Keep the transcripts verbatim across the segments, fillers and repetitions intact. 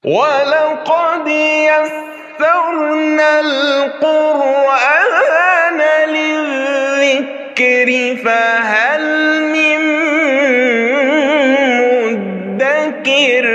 وَلَقَدْ يَسَّرْنَا الْقُرْآنَ لِلذِّكْرِ فَهَلْ مِن مُّدَّكِرٍ.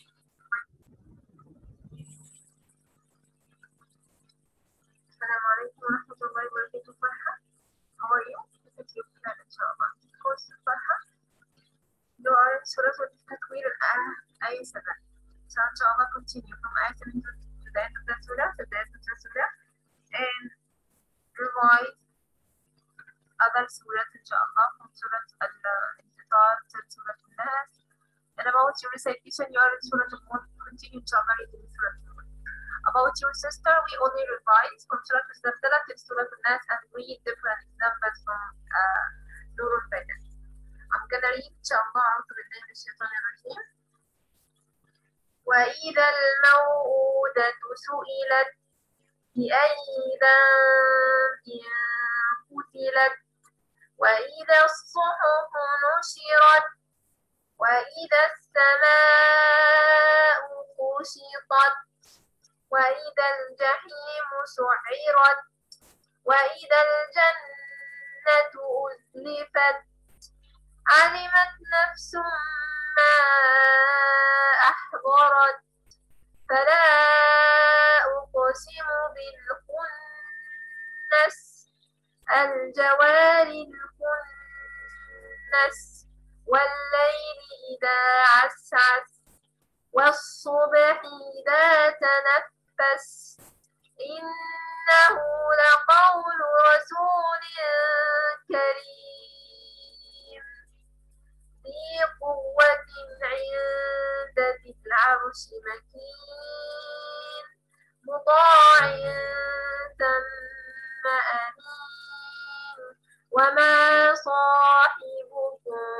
السلام عليكم ورحمة الله وبركاته. فرحة, how are you? This is your plan, inshallah. Course Farha, you are in Surah Al-Takwir al-Ayah seven. So inshallah, continue from Ayah seven to the end of the Surah, to the end of the Surah, and revise other Surahs, inshallah, from Surah Al-Infitar to Surah Al-Nas. And about your recitation, you are in Surah Al-Mulk. Continue, inshallah, reading Surah Al-Mulk. About your sister, we only revise from Surah Al-Zalzala to Surah Al-Nas and read different examples from uh, Nur al-Fajr. I'm gonna read, inshallah, أعوذ بالله من الشيطان الرجيم. وإذا الموءودة سئلت بأي ذنب قتلت وإذا الصحف نشرت وإذا السماء كشطت وإذا الجحيم سعرت وإذا الجنة أزلفت علمت نفس ما أحضرت فلا أقسم بالخنس الجوار الكنس والليل إذا عسعس والصبح إذا تنفس إنه لقول رسول كريم ذي قوة عند ذي العرش مكين مطاع ثم أمين وما صاحبكم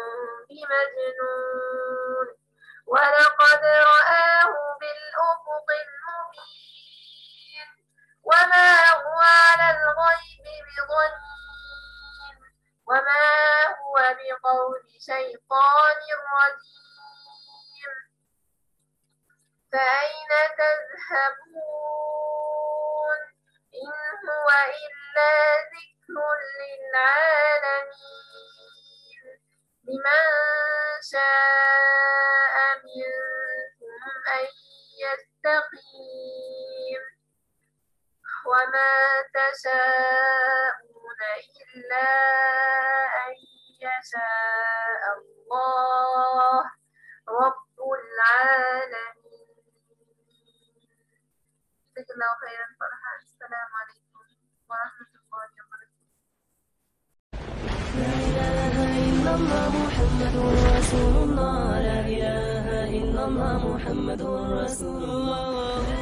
بمجنون ولقد رآه بالأفق المبين وما هو على الغيب بضنين وما هو بقول شيطان رجيم فأين تذهبون إن هو إلا ذكر للعالمين لمن شاء منكم أن يستقيم وما تشاءون إلا أن يشاء الله رب العالمين. جزاك الله خيرا فرحة. السلام عليكم ورحمة الله وبركاته. لا إله إلا الله محمد رسول الله لا إله إلا الله محمد رسول الله